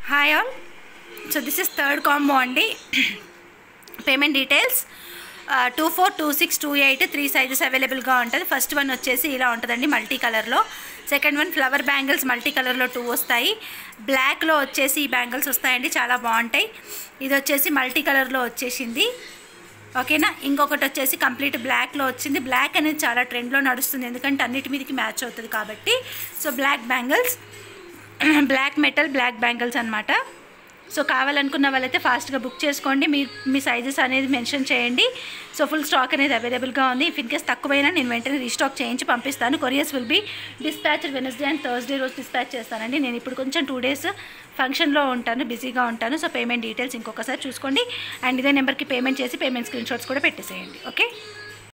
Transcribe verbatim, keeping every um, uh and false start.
Hi all. So this is third combo andi. Payment details uh, two four two six two eight three sizes available ga untadi. First one vachesi ila untadandi multi color lo. Second one flower bangles multi color lo two vastayi. Black lo vachesi ee bangles vastayandi, chaala baaguntayi. Idi vachesi multi color lo vachesindi. ఓకేనా. ఇంకొకటి వచ్చేసి complete బ్లాక్లో వచ్చింది. Black అనేది చాలా ట్రెండ్లో నడుస్తుంది, ఎందుకంటే అన్నిటి మీదకి మ్యాచ్ అవుతుంది కాబట్టి. So black bangles, black metal black bangles అనమాట. సో కావాలనుకున్న వాళ్ళైతే ఫాస్ట్గా బుక్ చేసుకోండి. మీ మీ సైజెస్ అనేది మెన్షన్ చేయండి. సో ఫుల్ స్టాక్ అనేది అవైలబుల్గా ఉంది. ఇఫ్ ఇన్ కేస్ తక్కువైనా నేను వెంటనే రీస్టాక్ చేయించి పంపిస్తాను. Couriers will be dispatch Wednesday and Thursday రోజు డిస్పాచ్ చేస్తానండి. నేను ఇప్పుడు కొంచెం టూ డేస్ ఫంక్షన్లో ఉంటాను, బిజీగా ఉంటాను. సో పేమెంట్ డీటెయిల్స్ ఇంకొకసారి చూసుకోండి. అండ్ ఇదే నెంబర్కి పేమెంట్ చేసి పేమెంట్ స్క్రీన్ షాట్స్ కూడా పెట్టేసేయండి. ఓకే.